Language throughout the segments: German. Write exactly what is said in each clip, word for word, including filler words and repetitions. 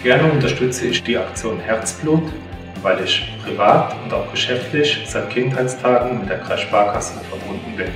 Gerne unterstütze ich die Aktion Herzblut, weil ich privat und auch geschäftlich seit Kindheitstagen mit der Kreissparkasse verbunden bin.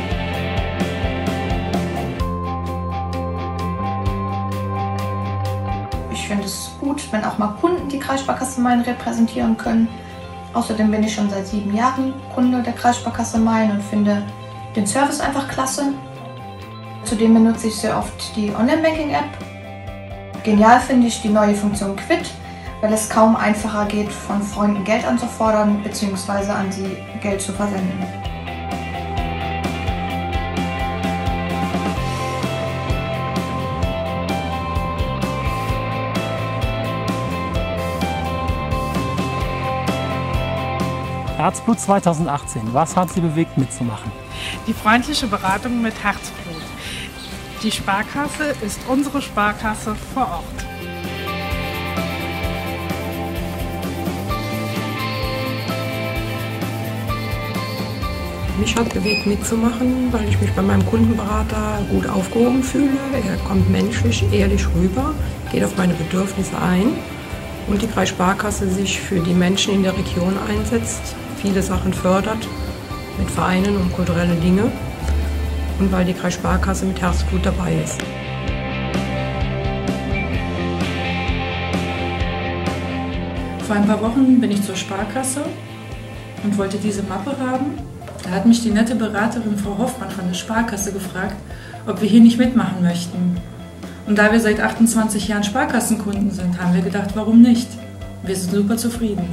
Ich finde es gut, wenn auch mal Kunden die Kreissparkasse Main repräsentieren können. Außerdem bin ich schon seit sieben Jahren Kunde der Kreissparkasse Main und finde den Service einfach klasse. Zudem benutze ich sehr oft die Online-Banking-App. Genial finde ich die neue Funktion Quid, weil es kaum einfacher geht, von Freunden Geld anzufordern bzw. an sie Geld zu versenden. Herzblut zweitausendachtzehn. Was hat Sie bewegt, mitzumachen? Die freundliche Beratung mit Herzblut. Die Sparkasse ist unsere Sparkasse vor Ort. Mich hat bewegt, mitzumachen, weil ich mich bei meinem Kundenberater gut aufgehoben fühle. Er kommt menschlich, ehrlich rüber, geht auf meine Bedürfnisse ein und die Kreissparkasse sich für die Menschen in der Region einsetzt, viele Sachen fördert mit Vereinen und kulturelle Dinge und weil die Kreissparkasse mit Herzblut dabei ist. Vor ein paar Wochen bin ich zur Sparkasse und wollte diese Mappe haben. Da hat mich die nette Beraterin Frau Hoffmann von der Sparkasse gefragt, ob wir hier nicht mitmachen möchten. Und da wir seit achtundzwanzig Jahren Sparkassenkunden sind, haben wir gedacht, warum nicht? Wir sind super zufrieden.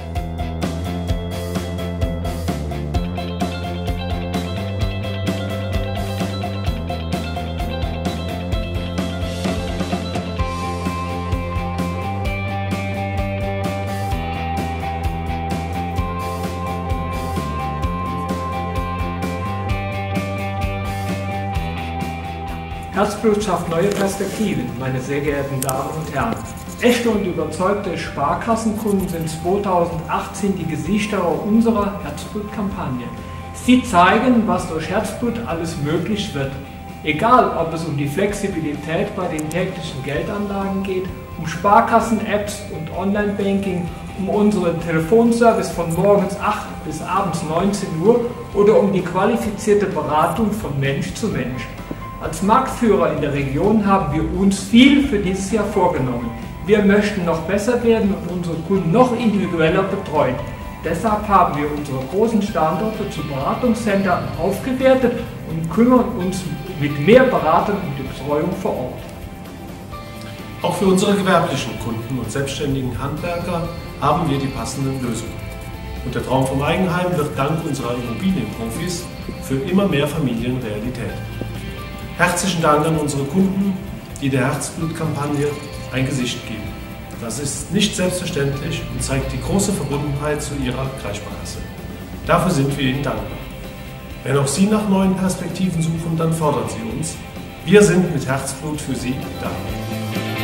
Herzblut schafft neue Perspektiven, meine sehr geehrten Damen und Herren. Echte und überzeugte Sparkassenkunden sind zweitausendachtzehn die Gesichter unserer Herzblut-Kampagne. Sie zeigen, was durch Herzblut alles möglich wird. Egal, ob es um die Flexibilität bei den täglichen Geldanlagen geht, um Sparkassen-Apps und Online-Banking, um unseren Telefonservice von morgens acht bis abends neunzehn Uhr oder um die qualifizierte Beratung von Mensch zu Mensch. Als Marktführer in der Region haben wir uns viel für dieses Jahr vorgenommen. Wir möchten noch besser werden und unsere Kunden noch individueller betreuen. Deshalb haben wir unsere großen Standorte zu Beratungszentren aufgewertet und kümmern uns mit mehr Beratern um die Betreuung vor Ort. Auch für unsere gewerblichen Kunden und selbstständigen Handwerker haben wir die passenden Lösungen. Und der Traum vom Eigenheim wird dank unserer Immobilienprofis für immer mehr Familien Realität. Herzlichen Dank an unsere Kunden, die der Herzblut-Kampagne ein Gesicht geben. Das ist nicht selbstverständlich und zeigt die große Verbundenheit zu Ihrer Kreissparkasse. Dafür sind wir Ihnen dankbar. Wenn auch Sie nach neuen Perspektiven suchen, dann fordern Sie uns. Wir sind mit Herzblut für Sie da.